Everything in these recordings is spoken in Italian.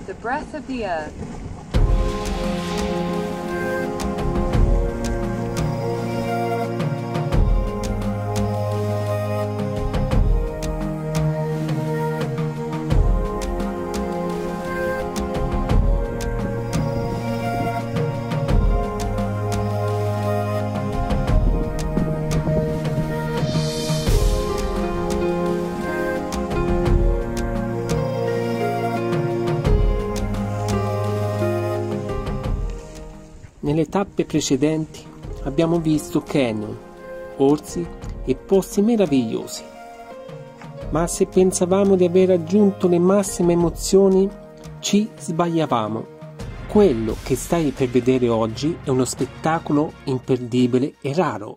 the breath of the earth. Nelle tappe precedenti abbiamo visto canyon, orsi e posti meravigliosi. Ma se pensavamo di aver raggiunto le massime emozioni, ci sbagliavamo. Quello che stai per vedere oggi è uno spettacolo imperdibile e raro.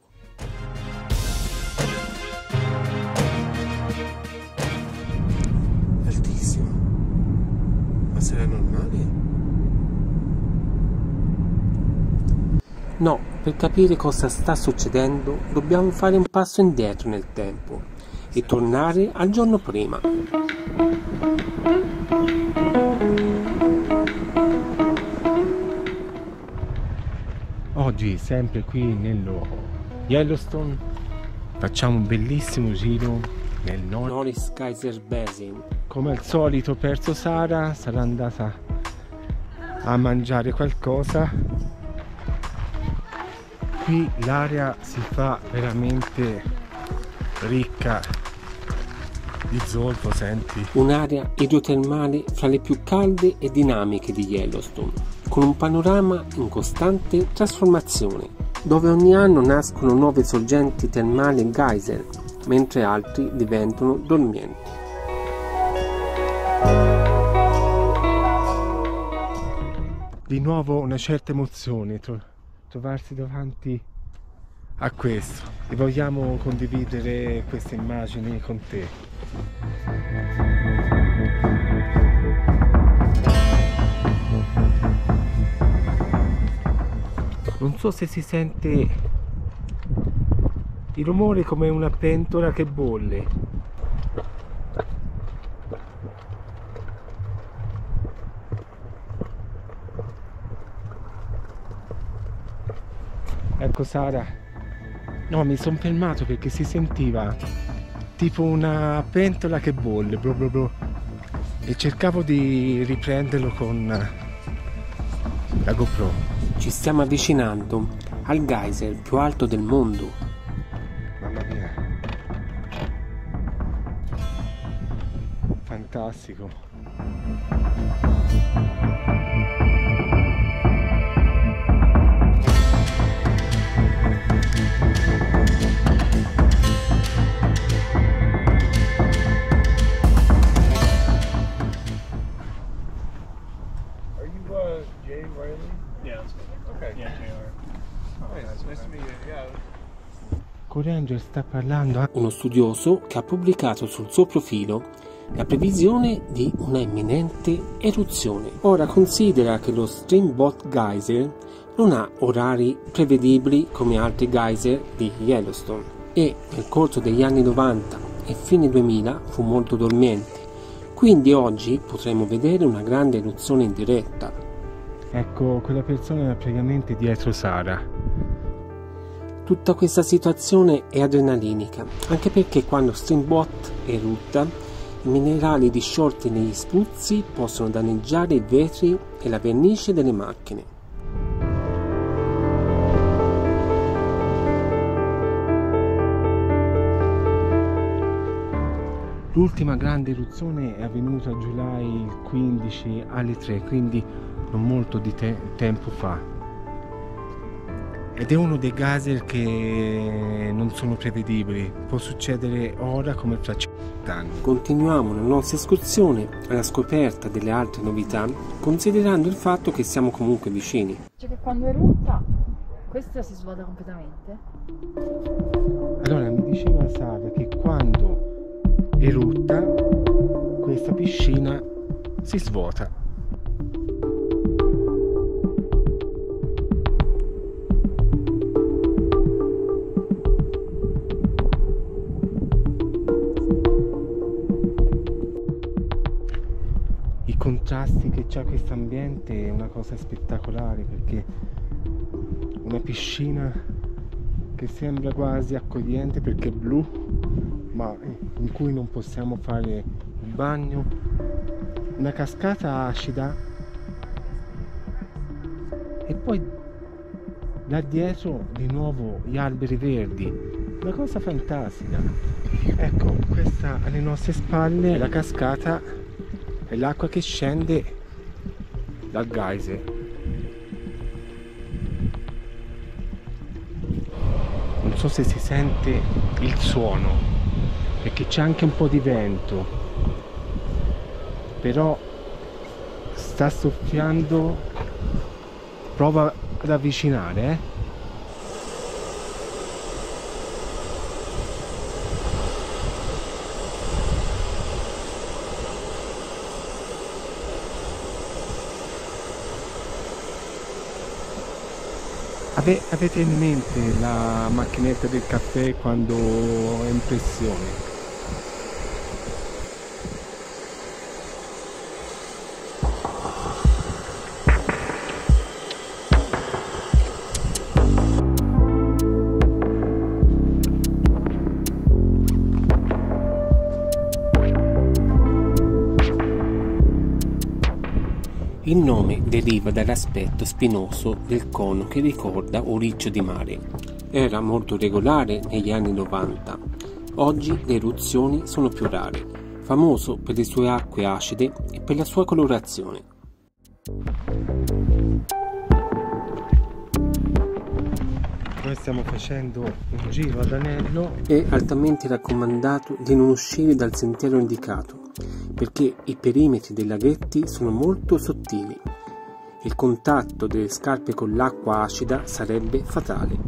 Altissimo. Ma sarà normale? No, per capire cosa sta succedendo dobbiamo fare un passo indietro nel tempo e tornare al giorno prima. Oggi, sempre qui nello Yellowstone, facciamo un bellissimo giro nel Norris Geyser Basin. Come al solito, perso Sara, sarà andata a mangiare qualcosa. Qui l'area si fa veramente ricca di zolfo, senti? Un'area idrotermale fra le più calde e dinamiche di Yellowstone, con un panorama in costante trasformazione, dove ogni anno nascono nuove sorgenti termali e geyser, mentre altri diventano dormienti. Di nuovo una certa emozione trovarsi davanti a questo, e vogliamo condividere queste immagini con te. Non so se si sente il rumore come una pentola che bolle. Ecco Sara, no, mi sono fermato perché si sentiva tipo una pentola che bolle, e cercavo di riprenderlo con la GoPro. Ci stiamo avvicinando al geyser più alto del mondo. Mamma mia, fantastico. Jay Riley? Yeah, that's good. Okay. Yeah, JR. Nice to meet you. Yeah. Coranger sta parlando. Uno studioso che ha pubblicato sul suo profilo la previsione di una imminente eruzione. Ora considera che lo Steamboat Geyser non ha orari prevedibili come altri geyser di Yellowstone e nel corso degli anni 90 e fine 2000 fu molto dormiente. Quindi oggi potremo vedere una grande eruzione in diretta. Ecco, quella persona è praticamente dietro Sara. Tutta questa situazione è adrenalinica, anche perché quando Steamboat erutta, i minerali disciolti negli spruzzi possono danneggiare i vetri e la vernice delle macchine. L'ultima grande eruzione è avvenuta a July 15 alle 3, quindi non molto di tempo fa. Ed è uno dei geyser che non sono prevedibili, può succedere ora come fra 50 anni. Continuiamo la nostra escursione alla scoperta delle altre novità, considerando il fatto che siamo comunque vicini. Cioè che quando erutta, questa si svuota completamente. Allora mi diceva Sara che quando erutta questa piscina si svuota. i contrasti che c'ha questo ambiente è una cosa spettacolare, perché una piscina che sembra quasi accogliente perché è blu, ma in cui non possiamo fare il bagno, una cascata acida e poi là dietro di nuovo gli alberi verdi, una cosa fantastica. Ecco, questa alle nostre spalle è la cascata e l'acqua che scende dal geyser. Non so se si sente il suono, perché c'è anche un po' di vento, però sta soffiando. Prova ad avvicinare, Avete in mente la macchinetta del caffè quando è in pressione? Il nome deriva dall'aspetto spinoso del cono che ricorda un riccio di mare. Era molto regolare negli anni 90. Oggi le eruzioni sono più rare, famoso per le sue acque acide e per la sua colorazione. Noi stiamo facendo un giro ad anello. È altamente raccomandato di non uscire dal sentiero indicato, perché i perimetri dei laghetti sono molto sottili. Il contatto delle scarpe con l'acqua acida sarebbe fatale.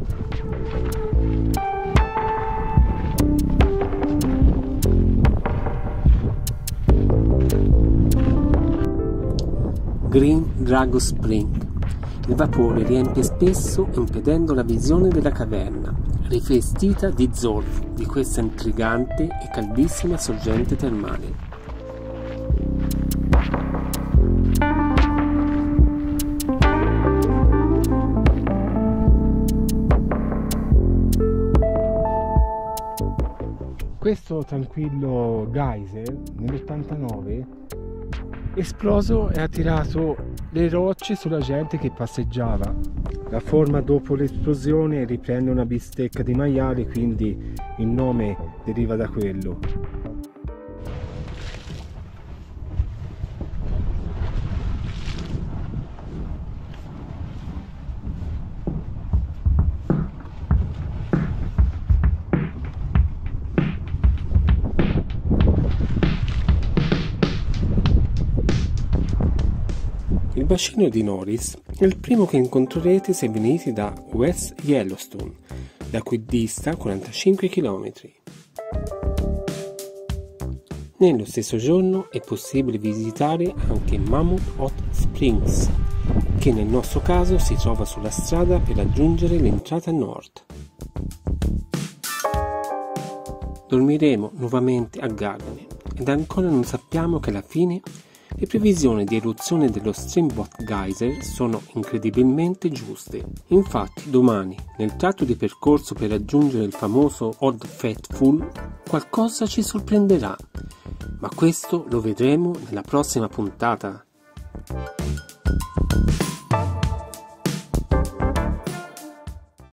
Green Dragon Spring. Il vapore riempie spesso impedendo la visione della caverna, rivestita di zolfo di questa intrigante e caldissima sorgente termale. Questo tranquillo geyser nell'89 esploso e ha tirato le rocce sulla gente che passeggiava. La forma dopo l'esplosione riprende una bistecca di maiale, quindi il nome deriva da quello. Il bacino di Norris è il primo che incontrerete se venite da West Yellowstone, da cui dista 45 km. Nello stesso giorno è possibile visitare anche Mammoth Hot Springs, che nel nostro caso si trova sulla strada per raggiungere l'entrata nord. Dormiremo nuovamente a Gardner ed ancora non sappiamo che alla fine le previsioni di eruzione dello Steamboat Geyser sono incredibilmente giuste. Infatti domani, nel tratto di percorso per raggiungere il famoso Old Faithful, qualcosa ci sorprenderà, ma questo lo vedremo nella prossima puntata.